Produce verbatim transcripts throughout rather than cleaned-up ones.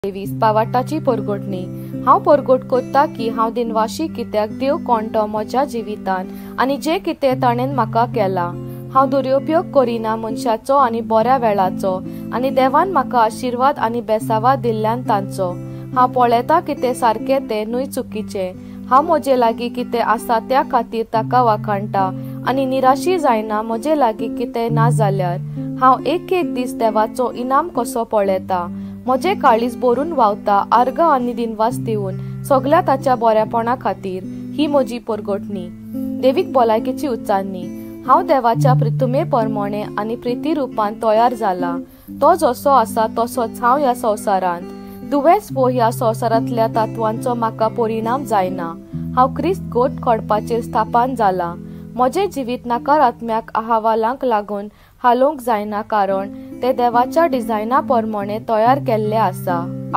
तेवीस पावाटाची पोरगोटणी। हांव पोरगोट कोत्ता की हांव दिनवाशी कित्याक देव कोणतो म्हज्या जिवितान आनी जे कितें ताणेन म्हाका केला। हांव दुरुपयोग करिना मनशाचो आनी बऱ्या वेळाचो आनी देवान म्हाका आशिर्वाद आनी बेसावा दिल्ल्यान तांचो। हांव पळयता कितें सारकें तें न्हय चुकीचें। हांव म्हजे लागीं कितें आसा त्या खातीर ताका वाखाणटा आनी निराशी जायना म्हजे लागीं कितें ना जाल्यार। हांव एक एक दीस देवाचो इनाम कसो पळयता। म्हजे काळीज भरून व्हांवता अर्घ आनी दिनवास दिवन सगळ्या ताच्या बऱ्यापणा खातीर। ही म्हजी पोरगोटणी। देवीक भलायकेची उच्चारणी। हांव देवाच्या प्रितुमे परमणे आनी प्रिती रुपान तयार जाला। तो जसो आसा तसोच हांव ह्या संवसारांत। दुवेस वो ह्या संवसारांतल्या तत्वांचो म्हाका परिणाम जायना। हांव क्रिस्त गोट खोडपाचेर स्थापन जाला। म्हजें जिवीत नकारात्मक अहवालांक लागून हालोवंक जायना कारण ते देवाच्या डिझायना परमणे तयार केल्ले आसा।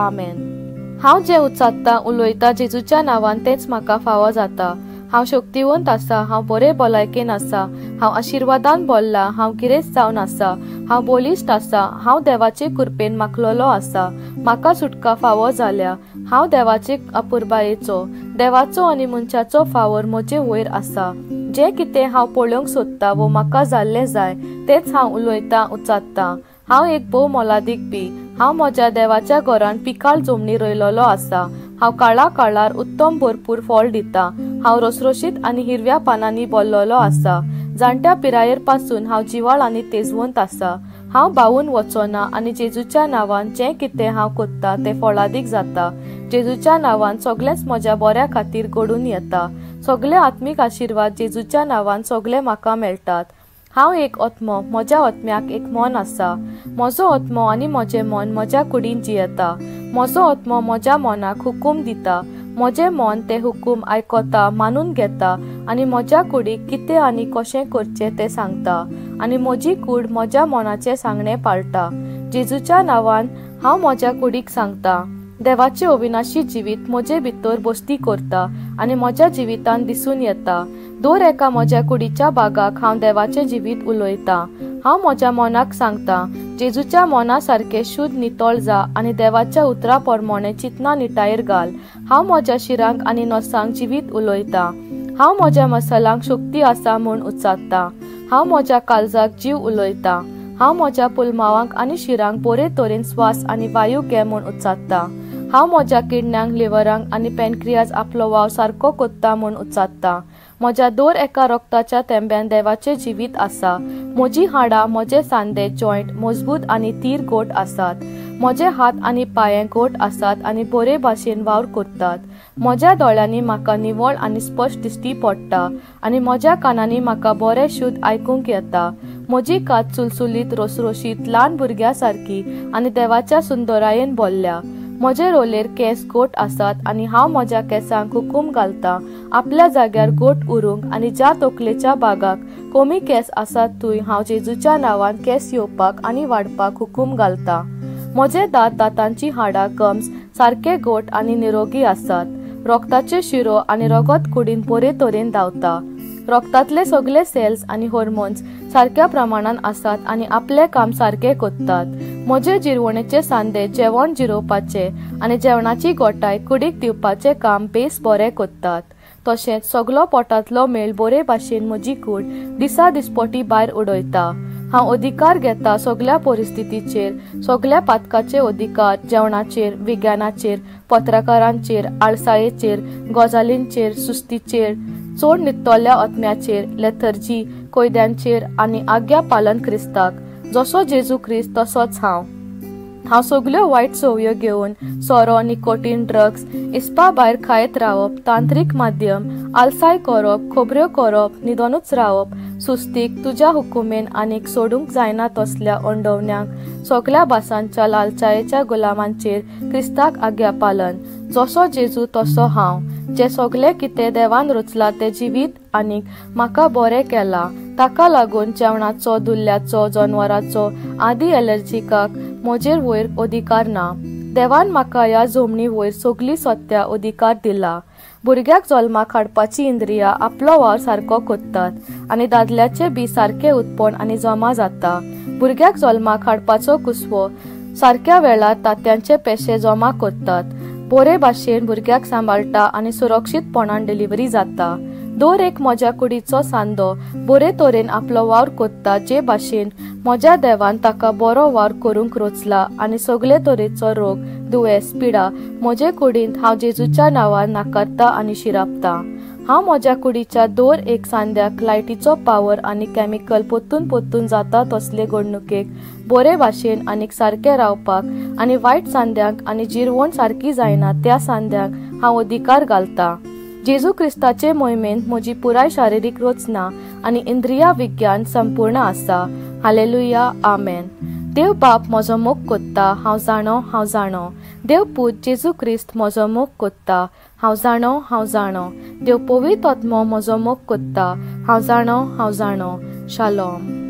आमेन। हांव जे उच्चारता उलयता जेजूच्या नांवान तेच म्हाका फावो जाता। हांव शक्तिवंत आसा। हांव बरे भलायकेन आसा। हांव आशिर्वादान भरला। हांव गिरेस्त जावन आसा। हांव बोलिश्ट आसा। हांव देवाचे कृपेन माखलोलो आसा। म्हाका सुटका फावो जाल्या। हांव देवाचे अपुरबायेचो देवाचो आनी मनशाचो फावोर म्हजे वयर आसा। जे कितें हांव पळोवंक सोदता वो म्हाका जाल्ले जाय तेच हांव उलयता उच्चारता। हांव एक भोव मोलादीक बी। हांव म्हज्या देवाच्या घरान पिकाळ जमनी रोयलोलो आसा। हांव काळा काळार उत्तम भरपूर फळ दिता। हांव रोसरोशीत आनी हिरव्या पानांनी भरलोलो आसा। जाणट्या पिरायेर पासून हांव जिवाळ आनी तेजवंत आसा। हांव भावून वचोना आनी जेजूच्या नांवान जें कितें हांव कोत्ता तें फळादीक जाता। जेजूच्या नांवान सगळेंच म्हज्या बऱ्या खातीर घडून येता। सगळे आत्मीक आशिर्वाद जेजूच्या नांवान सगळे म्हाका मेळटात। हांव एक आत्मो। म्हज्या आत्म्याक एक मन आसा। म्हजो आत्मो आनी म्हजें मन म्हज्या कुडीन जियेता। म्हजो आत्मो म्हज्या मनाक हुकूम दिता। म्हजें मन ते हुकूम आयकोता मानून घेता आनी म्हज्या कुडीक कितें आनी कशें करचें तें सांगता आनी म्हजी कूड म्हज्या मनाचें सांगणें पाळटा। जेजूच्या नांवान हांव म्हज्या कुडीक सांगता। देवाचें अविनाशी जिवीत म्हजे भितर बसती करता आनी म्हज्या जिवितान दिसून येता। दर एका म्हज्या कुडीच्या बागाक हांव देवाचें जिवीत उलयता। हांव म्हज्या मनाक सांगता जेजूच्या मना सारकें शुद्ध नितळ जा आनी देवाच्या उतरा परमणे चितना निटायेर घाल। हांव म्हज्या शिरांक आनी नसांक जिवीत उलयता। हांव म्हज्या मसालांक शक्ती आसा म्हूण उच्चारता। हांव म्हज्या काळजाक जीव उलयता। हांव म्हज्या पुलमावांक आनी शिरांक बरे तरेन स्वास आनी वायू घे म्हूण उच्चारता। हांव म्हज्या किडण्यांक लिव्हरांक आनी पॅनक्रियाज आपलो वाव सारको कोत्ता म्हूण उच्चारता। म्हज्या दर एका रक्ताच्या थेंब्यान देवाचें जिवीत आसा। म्हजी हाडां म्हजे सांदे जॉयंट मजबूत आनी तीर गोट आसात। म्हजे हात आनी पांये गोट आसात आनी बरे भाशेन वावर करतात। म्हज्या दोळ्यांनी म्हाका निवळ आनी स्पश्ट दिश्टी पडटा आनी म्हज्या कानांनी म्हाका बरें शुद्ध आयकूंक येता। म्हजी कात सुलसुलीत रोसरोशीत ल्हान भुरग्या सारकी आनी देवाच्या सुंदरायेन भरल्या। म्हजे रोलेर केस गोट आसात आनी हांव म्हज्या केसांक हुकूम घालता आपल्या जाग्यार गोट उरूंक आनी ज्या तकलेच्या बागाक कमी केस आसात थंय हांव जेजूच्या नांवान केस येवपाक आनी वाडपाक हुकूम घालता। म्हजे दांत दांतांची हाडां गम्स सारके गोट आनी निरोगी आसात। रक्ताचे शिरो आनी रगत कुडीन बरे तरेन धांवता। रक्तांतले सगळे सेल्स आनी हॉर्मोन्स सारक्या प्रमाणान आसात आनी आपले काम सारके कोत्तात। म्हजे जिरवणेचे सांदे जेवण जिरोवपाचे आनी जेवणाची गोटाय कुडीक दिवपाचें काम बेस बरें कोत्तात। तशेंच सगळो पोटांतलो मेळ बरे भाशेन म्हजी कूड दिसा दिसपटी भायर उडयता। हांव अधिकार घेता सगळ्या परिस्थितीचेर, सगळ्या पातकाचे अधिकार जेवणाचेर, विज्ञानाचेर, पत्रकारांचेर, आळसायेचेर, गजालींचेर, सुस्तीचेर, चोड नितळ्या आत्म्याचेर, लेथर्जी, कोयद्यांचेर आनी आज्ञा पालन क्रिस्ताक। जसो जेजू क्रिस्त तसोच हांव। हांव सगळ्यो वायट सवयो घेवन सोरो, निकोटीन, ड्रग्स, इस्पा भायर खायत रावप, तांत्रीक माध्यम, आलसाय करप, खोबऱ्यो करप, न्हिदोनूच रावप, सुस्तीक, तुज्या हुकुमेन आनीक सोडूंक जायना तसल्या ओंडवण्यांक, सगळ्या भासांच्या लालचायेच्या गुलामांचेर क्रिस्ताक आज्ञा पालन। जसो जेजू तसो हांव। जे सगळे कितें देवान रचला ते जिवीत आनीक म्हाका बरें केला ताका लागून जेवणाचो, धुल्ल्याचो, जनवराचो आदी एलर्जिकाक म्हजेर वयर अधिकार ना। देवान म्हाका ह्या जमनी वयर सगळी सत्या अधिकार दिला। भुरग्याक जल्माक हाडपाची इंद्रिया आपलो वावर सारको कोत्तात आनी दादल्याचे बी सारके उत्पन्न आनी जमा जाता। भुरग्याक जल्माक हाडपाचो कुसवो सारक्या वेळार तांत्यांचे पेशे जमा करतात, बरे भाशेन भुरग्याक सांबाळटा आनी सुरक्षीतपणान डिलिव्हरी जाता। दर एक मोज्या कुडीचो सांदो बरे तरेन आपलो वावर कोत्ता, जे भाशेन मोज्या देवान ताका बरो वावर करूंक रोचला आनी सगळे तरेचो रोग दुयेंस पिडा म्हजे कुडींत हांव जेजूच्या नांवान नाकारता आनी शिरापता। हांव म्हज्या कुडीच्या दर एक सांद्याक लायटीचो पावर आनी केमिकल पोत्तून पोत्तून जाता तसले घडणुकेक बरे भाशेन आनीक सारके रावपाक आनी वायट सांद्यांक आनी जिरवण सारकी जायना त्या सांद्यांक हांव अधिकार घालता। जेजू क्रिस्ताचे मोहिमेंत म्हजी पुराय शारिरीक रचना आनी इंद्रिया विज्ञान संपूर्ण आसा। हालेलुया, आमेन। देव बाप म्हजो मोग कोत्ता, हांव जाणो हांव जाणो। देव पूत जेजू क्रिस्त म्हजो मोग कोत्ता, हांव जाणो हांव जाणो। देव पवित्र आत्मो म्हजो मोग कोत्ता, हांव जाणो हांव जाणो। शालोम।